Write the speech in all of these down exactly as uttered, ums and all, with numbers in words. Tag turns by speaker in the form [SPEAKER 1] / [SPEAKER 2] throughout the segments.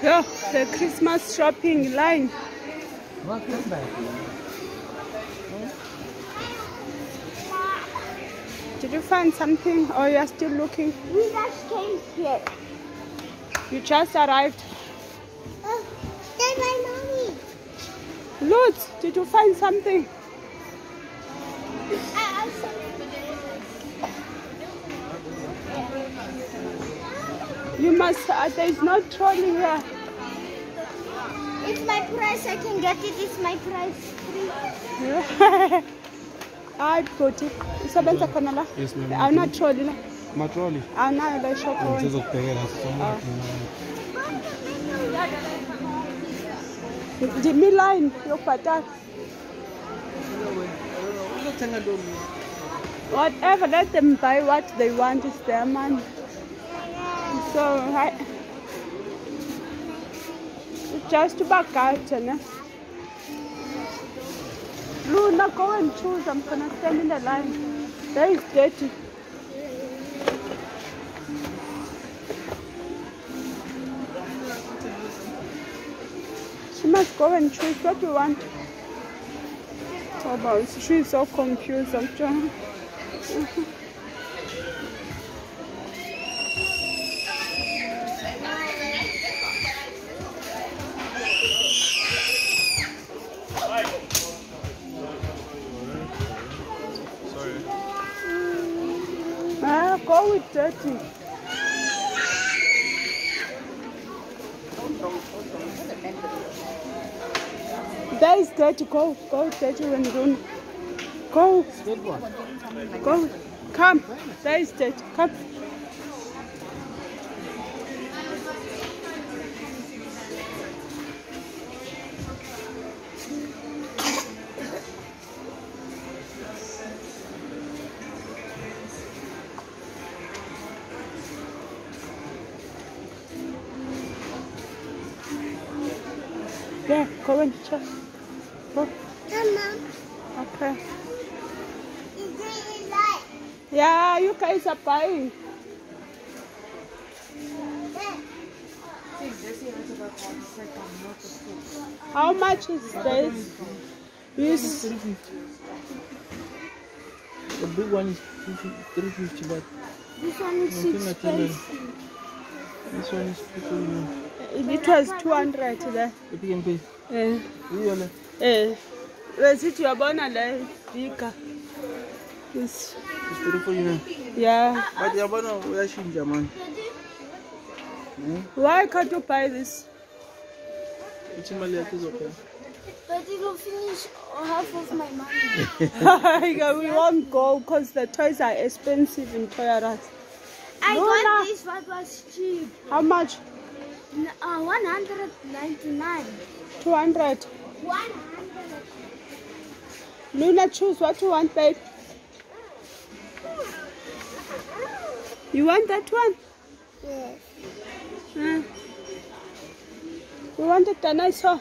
[SPEAKER 1] Yeah, the Christmas shopping line.
[SPEAKER 2] What is that?
[SPEAKER 1] Did you find something or you are still looking?
[SPEAKER 3] We just came here.
[SPEAKER 1] You just arrived.
[SPEAKER 3] Oh, that's my mommy.
[SPEAKER 1] Lutz, did you find something?
[SPEAKER 3] I also...
[SPEAKER 1] You must, uh, there's no trolley here.
[SPEAKER 3] It's my price. I can get it. It's my price.
[SPEAKER 1] Hayi bhuti, usebenza khona la?
[SPEAKER 2] Yes, ma'am.
[SPEAKER 1] Awuna trolley la?
[SPEAKER 2] Matroli.
[SPEAKER 1] Awunayo la shop wena?
[SPEAKER 2] Ngizokubhekela sisoma.
[SPEAKER 1] Ndimi line yokubhatala. Whatever, let them buy what they want, it's their money. So, I, just to back out, ne? Luna, go and choose. I'm gonna stand in the line. There is dirty. She must go and choose what you want. Oh, but she's so confused. I'm trying. Ah, go with dirty. There is dirty. Go, go with dirty when you don't. Go. Go. Come. There is dirty. Come. Yeah, go and check. Go.
[SPEAKER 3] Mama,
[SPEAKER 1] Okay.
[SPEAKER 3] is it light?
[SPEAKER 1] Yeah, you guys are buying. How much is this? Yes.
[SPEAKER 2] The big one is three fifty, but
[SPEAKER 3] This one is
[SPEAKER 2] nothing
[SPEAKER 3] six
[SPEAKER 2] at all.
[SPEAKER 3] pence.
[SPEAKER 2] This one is people.
[SPEAKER 1] It was two hundred there.
[SPEAKER 2] If you can pay.
[SPEAKER 1] Eh.
[SPEAKER 2] Really?
[SPEAKER 1] Eh. Was it your bonnet like bigger? Yes.
[SPEAKER 2] It's beautiful, you know.
[SPEAKER 1] Yeah.
[SPEAKER 2] But you're going to wear shinja, man.
[SPEAKER 1] Why can't you buy this?
[SPEAKER 2] It's in my left, is okay.
[SPEAKER 3] But it will finish half of my money.
[SPEAKER 1] We won't go because the toys are expensive in Toys R Us.
[SPEAKER 3] I
[SPEAKER 1] Lola.
[SPEAKER 3] got this one was cheap.
[SPEAKER 1] How much?
[SPEAKER 3] N- Uh, one hundred ninety-nine.
[SPEAKER 1] two hundred.
[SPEAKER 3] one hundred.
[SPEAKER 1] Luna, choose what you want, babe. You want that one?
[SPEAKER 3] Yes.
[SPEAKER 1] Hmm. You want a dinosaur?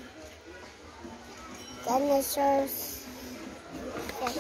[SPEAKER 3] Dinosaurs. Yes.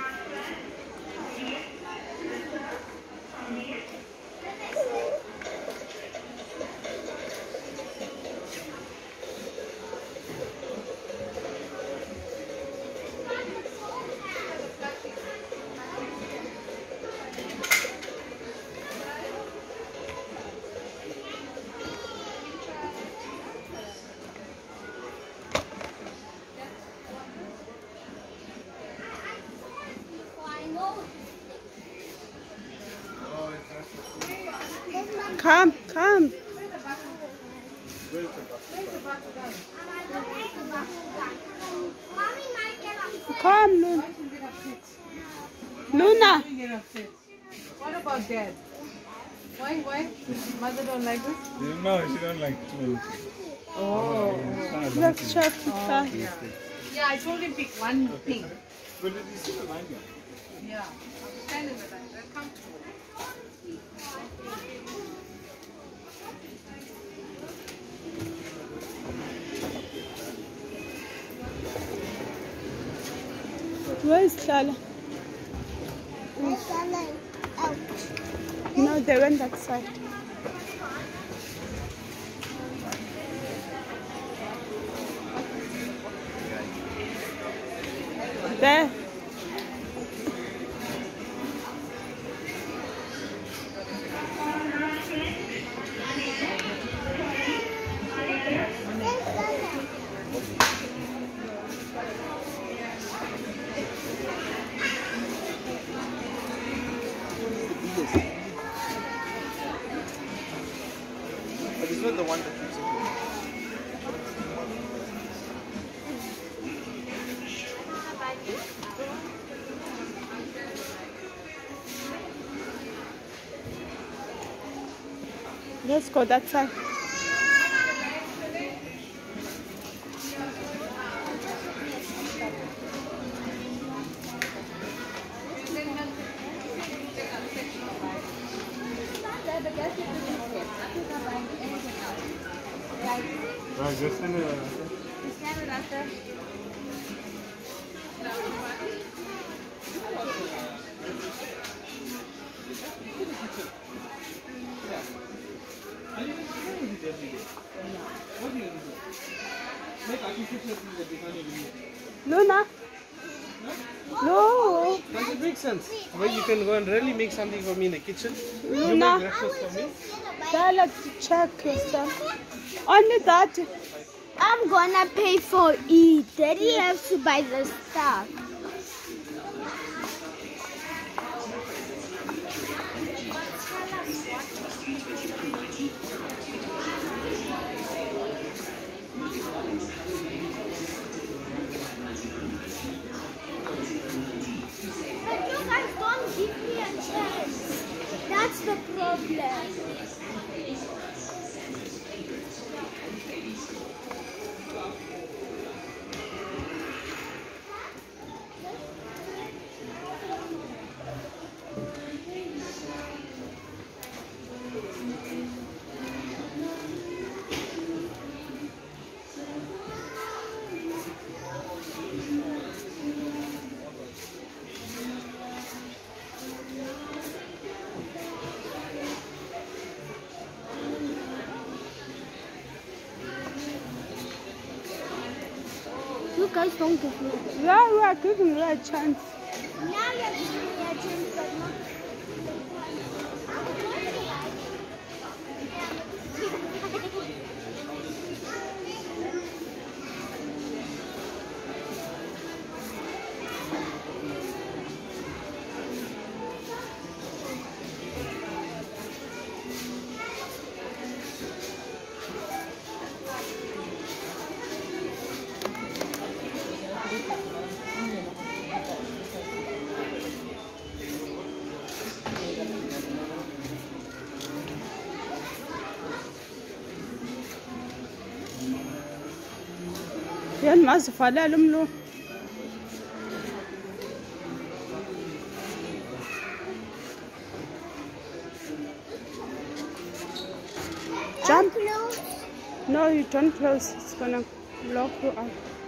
[SPEAKER 1] Come, come. Come, Luna. Luna.
[SPEAKER 4] What about Dad? Why, why? Mother don't like this?
[SPEAKER 5] No, she don't like twins.
[SPEAKER 4] Oh.
[SPEAKER 1] Let's check it out.
[SPEAKER 4] Yeah. Yeah, I told him pick one thing.
[SPEAKER 5] But did you see the line here?
[SPEAKER 4] Yeah. I'm standing with that. They're comfortable.
[SPEAKER 1] Where is Lala?
[SPEAKER 3] Let's go out.
[SPEAKER 1] No, they went that side. There.
[SPEAKER 2] But it's not the one that keeps it.
[SPEAKER 1] Let's go that side.
[SPEAKER 5] Right, just in the...
[SPEAKER 1] Luna? No.
[SPEAKER 6] Does it make sense? Where you can go and really make something for me in the kitchen? You
[SPEAKER 1] Luna.
[SPEAKER 6] make breakfast for me?
[SPEAKER 1] I like to check your stuff. Only that.
[SPEAKER 3] I'm gonna pay for it. Daddy has to buy the stuff. But you guys don't give me a chance. That's the problem. You guys don't give me a chance.
[SPEAKER 1] Yeah, we are giving you a chance.
[SPEAKER 3] Now you're giving me a chance, but not.
[SPEAKER 1] Yan mazivala lumlo. Jump.
[SPEAKER 3] Close.
[SPEAKER 1] No, you don't close. It's gonna lock you out.